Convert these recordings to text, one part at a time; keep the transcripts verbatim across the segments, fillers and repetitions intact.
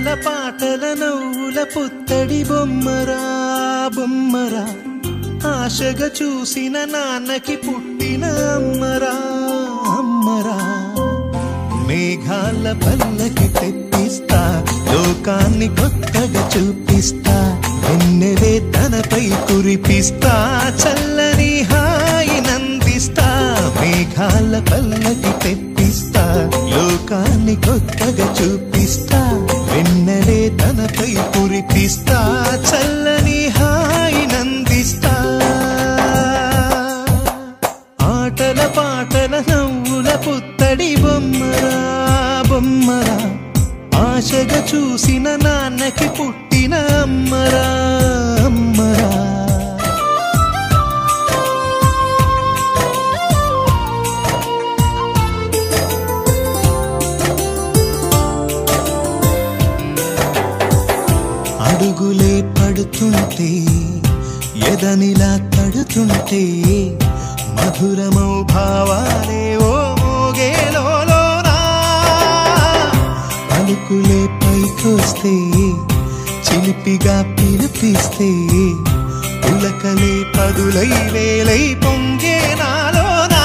ఆటల పాటల నవ్వుల పుత్తడి బొమ్మరా బొమ్మరా ఆశగా చూసిన నాన్నకి పుట్టిన అమ్మరా అమ్మరా మేఘాల పల్లకి తెప్పిస్తా లోకాన్ని కొత్తగా చూపిస్తా వెన్నెలే తనపై కురిపిస్తా చల్లని హాయి నందిస్తా మేఘాల పల్లకి తెప్పిస్తా లోకాన్ని కొత్తగా చూపిస్తా వెన్నెలే తనపై కురిపిస్తా చల్లని హాయి నందిస్తా ఆటల పాటల నవ్వుల పుత్తడి బొమ్మరా బొమ్మరా ఆశగా చూసిన నాన్నకి పుట్టిన అమ్మరా అమ్మరా అడుగులే పడుతుంటే ఎదనిలా తడుతుంటే మధురమౌ భావాలే ఓ మోగేలోనా పలుకులే పైకొస్తే చిలిపిగా పిలిపిస్తే ఉలకలే పదులై వేలై పొంగే నాలోనా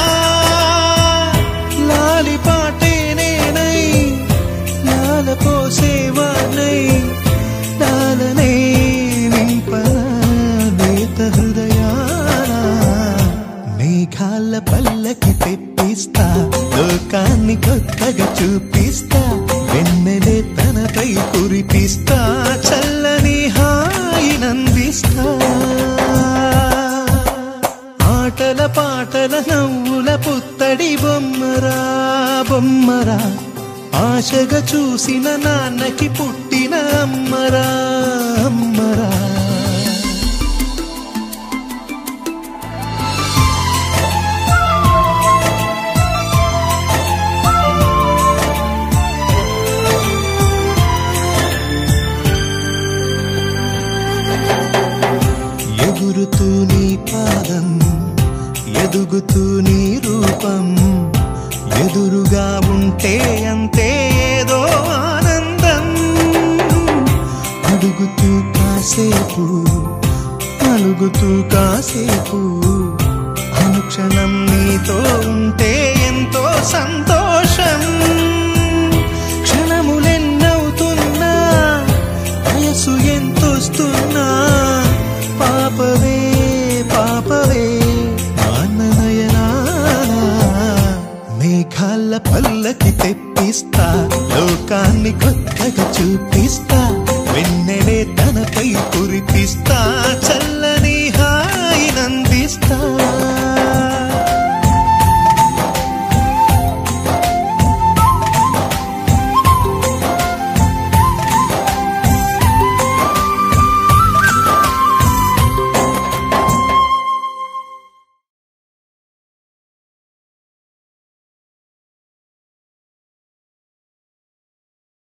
లాలి పాటే నేనై లాల పోసేవాణ్ణై లాలనే నింపనా నేత హృదయాన మేఘాల పల్లకి తెప్పిస్తా లోకాన్ని కొత్తగా చూపిస్తా వెన్నెలే తనపై కురిపిస్తా చల్లని హాయి నందిస్తా ఆటల పాటల నవ్వుల పుత్తడి బొమ్మరా బొమ్మరా ఆశగా చూసిన నాన్నకి పుట్టిన అమ్మరా అమ్మరా ఎగురుతూ నీ పాదం ఎదుగుతూ నీ రూపం ఎదురుగా ఉంటే అంతే ఏదో ఆనందం అడుగుతూ కాసేపు అలుగుతూ కాసేపు అనుక్షణం నీతో ఉంటే ఎంతో సంతోషం క్షణములెన్నవుతున్నా వయసు ఎంతొస్తున్నా పాపవే పాపవే మేఘాల పల్లకి తెప్పిస్తా లోకాన్ని కొత్తగా చూపిస్తా వెన్నెలే తనపై కురిపిస్తా చల్లని హాయి నందిస్తా